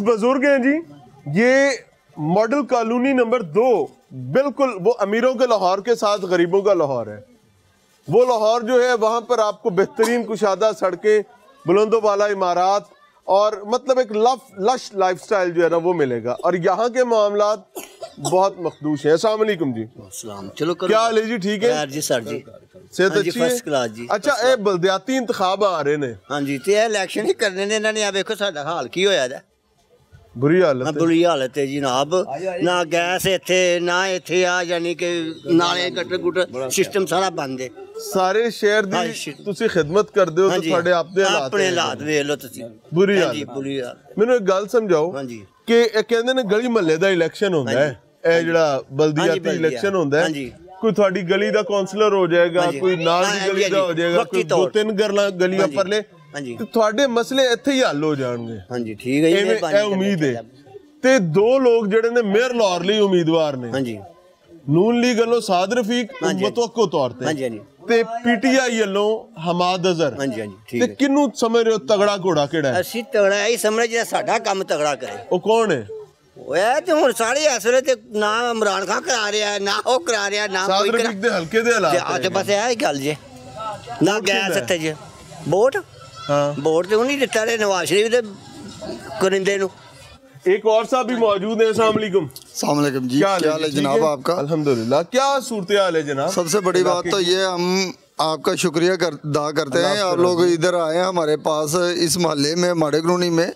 बुजुर्ग हैं जी। ये मॉडल कॉलोनी नंबर 2, बिल्कुल वो अमीरों के लाहौर के साथ गरीबों का लाहौर है। वो लाहौर जो है वहां पर आपको बेहतरीन कुशादा सड़कें, बुलंदो वाला इमारात और मतलब एक लश लाइफस्टाइल जो है ना वो मिलेगा। और यहाँ के मामलात बहुत मखदूश है। अस्सलाम वालेकुम जी। चलो क्या हाल है जी? ठीक है जी सर जी, सेहत अच्छी है? फर्स्ट क्लास जी। अच्छा, ये बलदियाती इंतखाब आ रहे ने। हाँ जी, ते इलेक्शन ही करने ने इन्होंने। आ देखो साडा हाल की होया दा, बुरी हालत है। बुरी हालत है जनाब। ना गैस इत्थे ना इत्थे आ, यानी कि नाले गटर गुटर सिस्टम सारा बंद है। सारे शहर दी तुसी खिदमत करदे हो तो ਤੁਹਾਡੇ ਆਪਣੇ हालात ਵੇਖ ਲਓ ਤੁਸੀਂ। बुरी हालत। बुरी हालत। ਮੈਨੂੰ ਇੱਕ ਗੱਲ ਸਮਝਾਓ ਕਿ ਇਹ ਕਹਿੰਦੇ ਨੇ ਗਲੀ ਮਹੱਲੇ ਦਾ ਇਲੈਕਸ਼ਨ ਹੁੰਦਾ ਹੈ, ਇਹ ਜਿਹੜਾ ਬਲਦੀਆਤੀ ਇਲੈਕਸ਼ਨ ਹੁੰਦਾ ਹੈ, ਕੋਈ ਤੁਹਾਡੀ ਗਲੀ ਦਾ ਕਾਉਂਸਲਰ ਹੋ ਜਾਏਗਾ, ਕੋਈ ਨਾਲ ਦੀ ਗਲੀ ਦਾ ਹੋ ਜਾਏਗਾ, ਕੋਈ 2-3 ਗਲੀਆਂ ਪਰਲੇ, ਤੇ ਤੁਹਾਡੇ ਮਸਲੇ ਇੱਥੇ ਹੀ ਹੱਲ ਹੋ ਜਾਣਗੇ। ਹਾਂਜੀ ਠੀਕ ਹੈ ਜੀ, ਇਹ ਉਮੀਦ ਹੈ। ਤੇ 2 ਲੋਕ ਜਿਹੜੇ ਨੇ ਮੇਅਰ ਲਾਹੌਰ ਲਈ ਉਮੀਦਵਾਰ ਨੇ। ਹਾਂਜੀ, ਨੂਨ ਲੀਗ ਵੱਲੋਂ ਸਾਦ ਰਫੀਕ ਮੁਤਵੱਕੋ ਤੌਰ ਤੇ, ਹਾਂਜੀ ਹਾਂਜੀ, ਤੇ ਪੀਟੀਆਈ ਵੱਲੋਂ ਹਮਾਦ ਅਜ਼ਹਰ। ਹਾਂਜੀ ਹਾਂਜੀ ਠੀਕ ਹੈ। ਤੇ ਕਿਹਨੂੰ ਸਮਝ ਰਹੇ ਹੋ ਤਗੜਾ ਘੋੜਾ ਕਿਹੜਾ ਹੈ? ਅਸੀਂ ਤਗੜਾ ਹੀ ਸਮਝ ਜਿਹੜਾ ਸਾਡਾ ਕੰਮ ਤਗੜਾ ਕਰੇ। ਉਹ ਕੌਣ ਹੈ? ओए ते हुन सारे इस वेले ते ना इमरान खान करा रहा है, ना वो करा रहा है, ना कोई सादर दे हल्के दे हालात है। बस यही गल जे ना गैस इत्थे जे वोट। हां, वोट ते उन्हीं दित्ता रे नवाज शरीफ दे करिंदे नु। एक और साहब भी मौजूद है। अस्सलाम वालेकुम। अस्सलाम वालेकुम जी, क्या हाल है जनाब आपका? अल्हम्दुलिल्लाह। क्या सूरत हाल है जनाब? सबसे बड़ी बात तो ये हम आपका शुक्रिया अदा करते हैं, आप लोग इधर आए हमारे पास इस मोहल्ले में माड़े कॉलोनी में।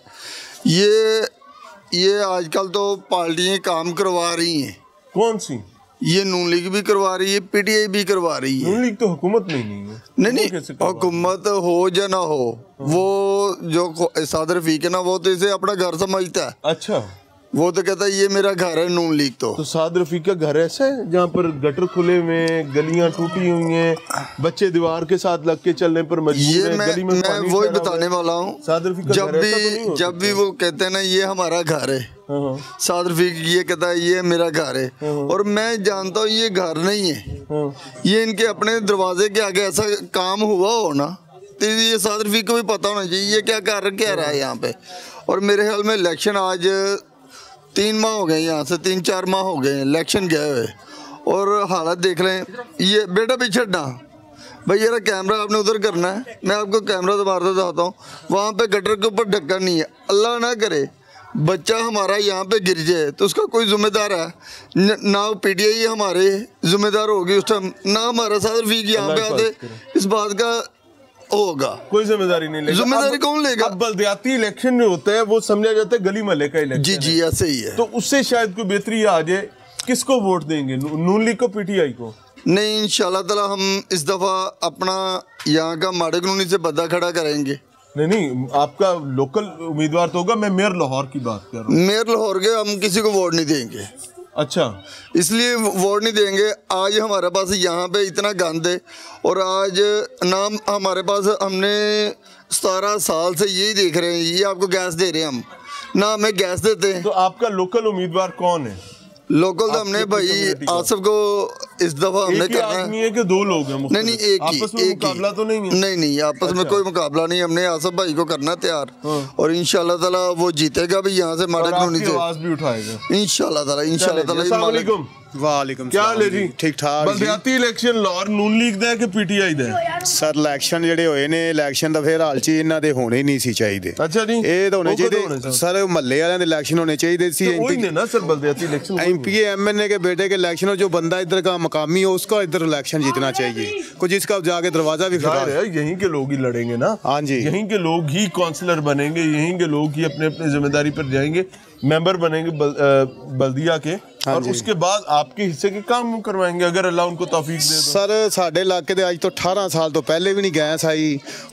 ये आजकल तो पार्टियां काम करवा रही हैं। कौन सी? ये नून लीग भी करवा रही है, पीटीआई भी करवा रही है। नून लीग तो हुकूमत में नहीं है। नहीं, हुकूमत हो या ना हो, वो जो सादर रफीक है ना, वो तो इसे अपना घर समझता है। अच्छा, वो तो कहता है ये मेरा घर है नून लीग। तो साद रफीक का घर ऐसा है जहाँ पर गटर खुले हुए, गलियां टूटी हुई हैं, बच्चे दीवार के साथ लग के चलने पर मजबूर हैं, गली में मैं वही बताने वाला हूँ। जब भी वो कहते हैं ना ये हमारा घर है, साद रफीक ये कहता है ये मेरा घर है, और मैं जानता हूँ ये घर नहीं है, ये इनके अपने दरवाजे के आगे ऐसा काम हुआ हो ना, तो ये साद रफीक को भी पता होना चाहिए ये क्या कर रहा है यहाँ पे। और मेरे ख्याल में इलेक्शन आज 3 माह हो गए, यहाँ से 3-4 माह हो गए इलेक्शन गए हुए, और हालत देख रहे हैं। ये बेटा पीछे हटना भाई, ये कैमरा आपने उधर करना है, मैं आपको कैमरा तो मारता चाहता हूँ। वहाँ पे गटर के ऊपर ढक्कन नहीं है, अल्लाह ना करे बच्चा हमारा यहाँ पे गिर जाए तो उसका कोई जिम्मेदार है ना? पीटीआई हमारे जिम्मेदार होगी उस टाइम ना, हमारा सादर रफीक यहाँ पे आते इस बात का होगा, कोई जिम्मेदारी नहीं लेगा। जिम्मेदारी कौन लेगा? अब बलदियाती इलेक्शन जो होता है वो समझा जाता है गली महल्ले का इलेक्शन। जी जी ऐसे ही है। तो उससे शायद कोई बेहतरी आ जाए। किसको वोट देंगे, नून लीग को, पीटीआई को? नहीं, इंशाल्लाह ताला हम इस दफा अपना यहाँ का माड़े कॉलोनी से बद्दा खड़ा करेंगे। नहीं, आपका लोकल उम्मीदवार तो होगा, मैं मेयर लाहौर की बात कर रहा हूँ। मेयर लाहौर के हम किसी को वोट नहीं देंगे। अच्छा, इसलिए वोट नहीं देंगे। आज हमारे पास यहाँ पे इतना गंद है, और आज नाम हमारे पास, हमने 17 साल से यही देख रहे हैं, ये आपको गैस दे रहे हैं हम, ना हमें गैस देते हैं। तो आपका लोकल उम्मीदवार कौन है? लोकल तो हमने भाई आसिफ को इस दफा हमने करना है कि 2 लोग हैं? नहीं, एक ही मुकाबला तो नहीं है? नहीं, आपस में कोई मुकाबला नहीं। हमने आसिफ भाई को करना तैयार, और इंशाल्लाह ताला वो जीतेगा भी यहाँ से माड़े कॉलोनी से, आवाज भी उठाएगा इंशाल्लाह ताला। अस्सलाम वालेकुम। वालेकुम क्या हाल है जी? ठीक ठाक। बलदियाती इलेक्शन लाहौर नून लीग दा कि पीटीआई दा? सर इलेक्शन ਜਿਹੜੇ ਹੋਏ ਨੇ, ਇਲੈਕਸ਼ਨ ਦਾ ਫਿਰ ਹਾਲ ਚ ਇਹਨਾਂ ਦੇ ਹੋਣੇ ਨਹੀਂ ਸੀ ਚਾਹੀਦੇ। ਅੱਛਾ ਜੀ, ਇਹ ਤਾਂ ਹੋਣੇ ਚਾਹੀਦੇ ਸਰ, ਮਹੱਲੇ ਵਾਲਿਆਂ ਦੇ ਇਲੈਕਸ਼ਨ ਹੋਣੇ ਚਾਹੀਦੇ ਸੀ। वही ने ना सर, बलदियाती इलेक्शन एमपी एमएनए के बेटे के इलेक्शन हो, जो बंदा इधर का मकामी हो उसका इधर इलेक्शन जीतना चाहिए, कुछ जिसका जाके दरवाजा भी खड़ा है। यहीं के लोग ही लड़ेंगे ना? हाँ जी, यहीं के लोग ही काउंसलर बनेंगे, यहीं के लोग ही अपने अपने जिम्मेदारी पर जाएंगे, मेंबर बनेंगे बल्दिया के, और उसके बाद आपके हिस्से के काम करवाएंगे अगर अल्लाह उनको तौफीक दे। सर साढ़े इलाके दे आज तो 18 साल तो पहले भी नहीं गैस आई,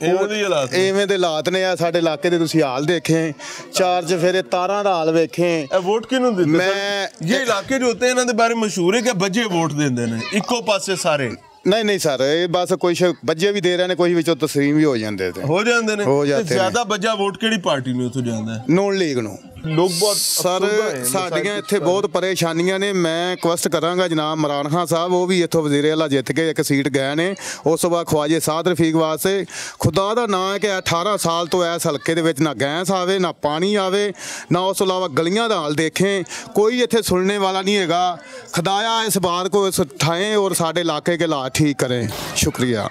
एवें दे हालात ने। साढ़े इलाके दे तुसीं हाल देखे, 4 चफेरे तारां दा हाल वेखे। वोट किहनूं दिंदे? मैं ये इलाके जो होते हैं इन्हां दे बारे मशहूर है कि बजे वोट देंदे ने इक्को पासे सारे। नहीं सर, ये बस कुछ बजे भी दे रहे हैं, कुछ विचों तस्लीम भी हो जाते ने। ज्यादा बजा वोट केड़ी पार्टी में उतो जांदा है? नून लीग नूं। ਲੋਕ ਬਹੁਤ ਸਰ ਸਾਡੀਆਂ ਇੱਥੇ ਬਹੁਤ ਪਰੇਸ਼ਾਨੀਆਂ ਨੇ। ਮੈਂ ਰਿਕੁਐਸਟ ਕਰਾਂਗਾ ਜਨਾਬ ਇਮਰਾਨ ਖਾਨ ਸਾਹਿਬ, ਉਹ ਵੀ ਇੱਥੋਂ ਵਜ਼ੀਰ ਆਲਾ ਜਿੱਤ ਕੇ ਇੱਕ ਸੀਟ ਗਏ ਨੇ, ਉਸ ਤੋਂ ਬਾਅਦ ਖਵਾਜੇ ਸਾਦ ਰਫੀਕ ਵਾਸਤੇ ਖੁਦਾ ਦਾ ਨਾਂ ਹੈ ਕਿ 18 ਸਾਲ ਤੋਂ ਇਸ ਹਲਕੇ ਦੇ ਵਿੱਚ ਨਾ ਗੈਸ ਆਵੇ, ਨਾ ਪਾਣੀ ਆਵੇ, ਨਾ ਉਸ ਤੋਂ ਇਲਾਵਾ ਗਲੀਆਂ ਦਾ ਹਾਲ ਦੇਖੇं। कोई इतने सुनने वाला नहीं हैगा। खुदाया इस बात को उठाएं और साढ़े इलाके के हालात ठीक करें। शुक्रिया।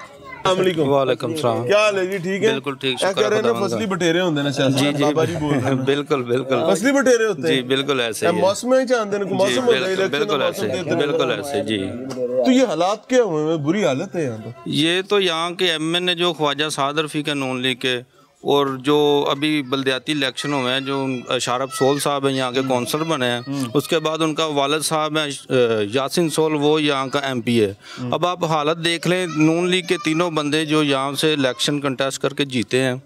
वालेकुम सलाम। क्या हाल है जी? ठीक है, बिल्कुल ठीक। कह रहे हैं फसली बटेरे होंगे ना शायद। जी बाबा जी बोल रहे हैं। बिल्कुल बिल्कुल फसली बटेरे होते हैं। जी बिल्कुल ऐसे ही मौसम ही चाहते हैं, मौसम होता है इलेक्शन, बिल्कुल ऐसे, बिल्कुल ऐसे जी। तो ये हालात क्या हुए हैं? बुरी हालत है यहाँ तो। ये तो यहाँ के MN जो ख्वाजा साद रफ़ीक है नून लीग के, और जो अभी बल्दियाती इलेक्शन हुए हैं, जो शारफ सोल साहब हैं यहाँ के कौंसलर बने हैं, उसके बाद उनका वालिद साहब हैं यासिन सोल, वो यहाँ का MP है। अब आप हालत देख लें, नून लीग के तीनों बंदे जो यहाँ से इलेक्शन कंटेस्ट करके जीते हैं।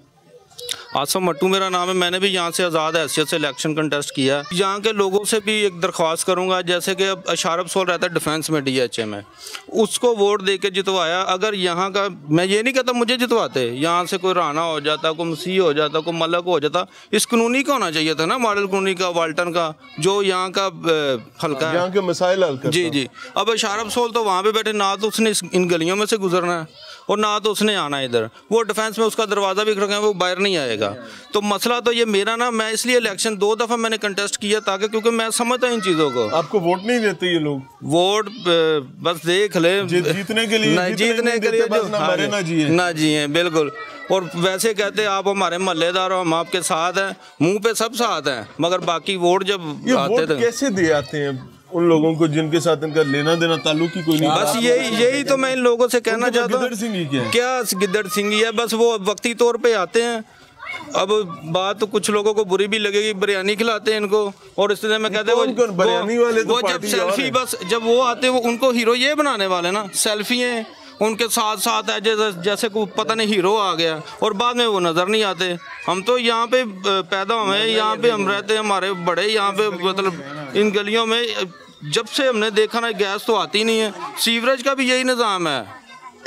आसम मट्टू मेरा नाम है, मैंने भी यहाँ से आज़ाद हैसियत से इलेक्शन कंटेस्ट किया। यहाँ के लोगों से भी एक दरख्वास्त करूँगा, जैसे कि अब शारफ सोल रहता है डिफेंस में DHA में, उसको वोट दे के जितवाया। अगर यहाँ का, मैं ये नहीं कहता मुझे जितवाते, यहाँ से कोई राना हो जाता, कोई मसीह हो जाता, कोई मलक हो जाता, इस कानूनी का होना चाहिए था ना, मॉडल कानूनी का, वाल्टन का, जो यहाँ का हल्का है, यहाँ के मसाइल हल करता। जी जी। अब शारफ सोल तो वहाँ पे बैठे, ना तो उसने इन गलियों में से गुजरना है और ना तो उसने आना है इधर। वो डिफेंस में उसका दरवाज़ा भी रखा है, वो बाहर नहीं आएगा। तो मसला तो ये मेरा ना, मैं इसलिए इलेक्शन 2 दफ़ा मैंने कंटेस्ट किया, ताकि क्योंकि मैं समझता हूँ इन चीज़ों को। आपको वोट नहीं देते ये लोग? वोट बस देख ले, जीतने के लिए, जीतने के लिए बस ना मरे ना जिए, बिल्कुल। और वैसे कहते हैं आप हमारे महल्लेदार हो, हम आपके साथ हैं, मुंह पे सब साथ हैं, मगर बाकी वोट जब आते थे, कैसे दे आते हैं उन लोगों को जिनके साथ इनका लेना देना ताल्लुक ही कोई नहीं? बस यही तो मैं इन लोगों से कहना चाहता हूँ। क्या गिद्दड़ सिंह ही है, बस वो वक्ती तौर पे आते हैं। अब बात तो कुछ लोगों को बुरी भी लगेगी, बिरयानी खिलाते हैं इनको, और इस तरह में कहते हैं वो जब सेल्फी, बस जब वो आते हैं वो उनको हीरो ये बनाने वाले ना, सेल्फी हैं उनके साथ साथ है, जैसे को पता नहीं हीरो आ गया, और बाद में वो नज़र नहीं आते। हम तो यहाँ पे पैदा हुए हैं, यहाँ पे हम रहते हैं, हमारे बड़े यहाँ पे, मतलब इन गलियों में जब से हमने देखा ना, गैस तो आती नहीं है, सीवरेज का भी यही निज़ाम है।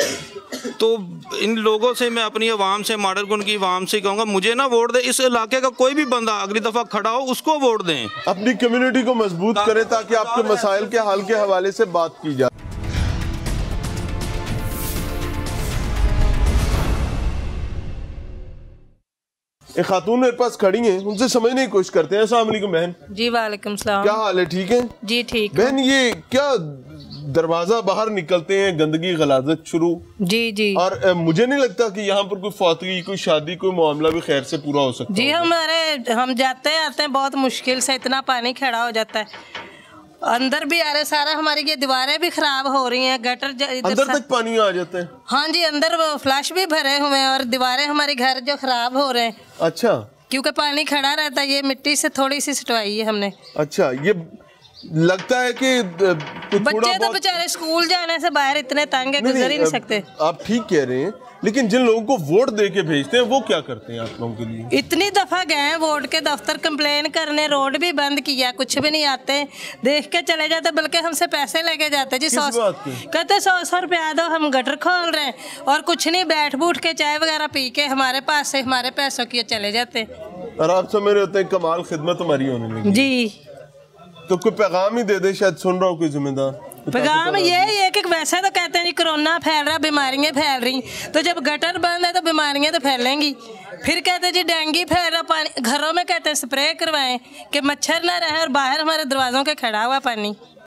तो इन लोगों से मैं अपनी आवाम से, मॉडल गुन की आवाम से कहूँगा, मुझे ना वोट दे, इस इलाके का कोई भी बंदा अगली दफ़ा खड़ा हो उसको वोट दें। अपनी कम्युनिटी को मजबूत करें ताकि आपके मसाइल के हल के हवाले से बात की जाए। एक खातून मेरे पास खड़ी हैं, उनसे समझने की कोशिश करते हैं। अस्सलाम वालेकुम बहन। जी वालेकुम सलाम। क्या हाल है? ठीक है जी ठीक। बहन ये क्या दरवाजा बाहर निकलते हैं, गंदगी गलाजत शुरू। जी जी। और मुझे नहीं लगता कि यहाँ पर कोई फौतगी, कोई शादी, कोई मामला भी खैर से पूरा हो सकता जी। हम जाते आते हैं बहुत मुश्किल से, इतना पानी खड़ा हो जाता है, अंदर भी आ रहे सारा, हमारी ये दीवारें भी खराब हो रही हैं, गटर अंदर तक पानी आ जाता है। हाँ जी, अंदर फ्लश भी भरे हुए हैं और दीवारें हमारे घर जो खराब हो रहे हैं। अच्छा। क्योंकि पानी खड़ा रहता है, ये मिट्टी से थोड़ी सी सटवाई है हमने। अच्छा, ये लगता है कि बच्चे तो बेचारे स्कूल जाने से बाहर इतने तंग है, गुजर ही नहीं सकते। आप ठीक कह रहे हैं, लेकिन जिन लोगों को वोट दे के भेजते हैं वो क्या करते हैं आप लोगों के लिए? इतनी दफा गए हैं वोट के दफ्तर कंप्लेन करने, रोड भी बंद किया, कुछ भी नहीं आते, देख के चले जाते, बल्कि हमसे पैसे लेके जाते जी। 100 कहते 100 रुपया दो, हम गटर खोल रहे हैं, और कुछ नहीं, बैठ बूठ के चाय वगैरह पी के हमारे पास से हमारे पैसों की चले जाते। और आप समझ रहे होते हैं कमाल खिदमत हमारी होने लगी जी। तो कोई पैगाम ही दे दे, शायद सुन रहा हो कोई जिम्मेदार। पैगाम ये है कि वैसे तो कहते हैं जी कोरोना फैल रहा, बीमारियां फैल रही, तो जब गटर बंद है तो बीमारियां तो फैलेंगी। फिर कहते हैं जी डेंगू फैल रहा, पानी घरों में कहते हैं स्प्रे करवाएं कि मच्छर ना रहे, और बाहर हमारे दरवाजों के खड़ा हुआ पानी।